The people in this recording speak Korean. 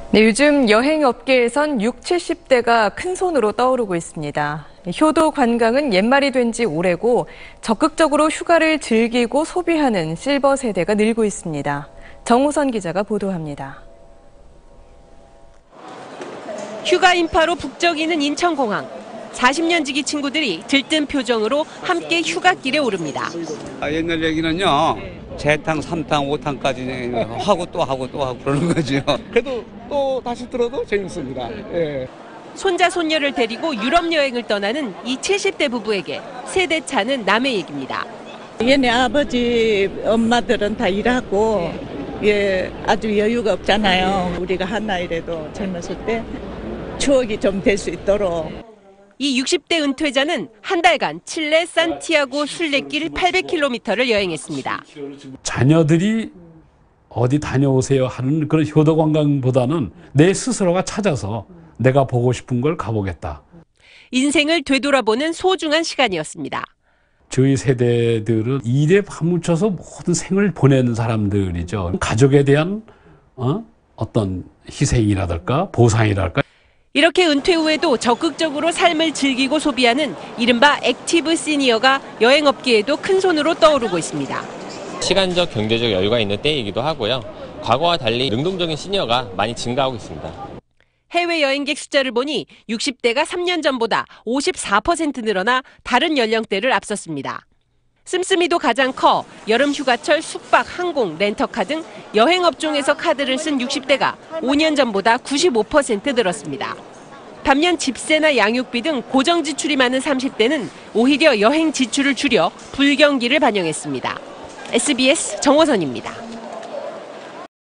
네, 요즘 여행업계에선 60, 70대가 큰 손으로 떠오르고 있습니다. 효도 관광은 옛말이 된 지 오래고 적극적으로 휴가를 즐기고 소비하는 실버 세대가 늘고 있습니다. 정우선 기자가 보도합니다. 휴가 인파로 북적이는 인천공항. 40년 지기 친구들이 들뜬 표정으로 함께 휴가길에 오릅니다. 옛날 얘기는요. 재탕, 3탕, 5탕까지 하고 또 하고 또 하고 그러는 거죠. 그래도 또 다시 들어도 재밌습니다. 예. 손자 손녀를 데리고 유럽 여행을 떠나는 이 70대 부부에게 세대 차는 남의 얘기입니다. 얘네 아버지, 엄마들은 다 일하고 아주 여유가 없잖아요. 우리가 한 나이라도 젊었을 때 추억이 좀 될 수 있도록. 이 60대 은퇴자는 한 달간 칠레 산티아고 순례길 800km를 여행했습니다. 자녀들이 어디 다녀오세요 하는 그런 효도 관광보다는 내 스스로가 찾아서 내가 보고 싶은 걸 가보겠다. 인생을 되돌아보는 소중한 시간이었습니다. 저희 세대들은 일에 파묻혀서 모든 생을 보내는 사람들이죠. 가족에 대한 어떤 희생이라든가 보상이랄까. 이렇게 은퇴 후에도 적극적으로 삶을 즐기고 소비하는 이른바 액티브 시니어가 여행업계에도 큰 손으로 떠오르고 있습니다. 시간적, 경제적 여유가 있는 때이기도 하고요. 과거와 달리 능동적인 시니어가 많이 증가하고 있습니다. 해외 여행객 숫자를 보니 60대가 3년 전보다 54% 늘어나 다른 연령대를 앞섰습니다. 씀씀이도 가장 커 여름 휴가철 숙박, 항공, 렌터카 등 여행업종에서 카드를 쓴 60대가 5년 전보다 95% 늘었습니다. 반면 집세나 양육비 등 고정 지출이 많은 30대는 오히려 여행 지출을 줄여 불경기를 반영했습니다. SBS 정호선입니다.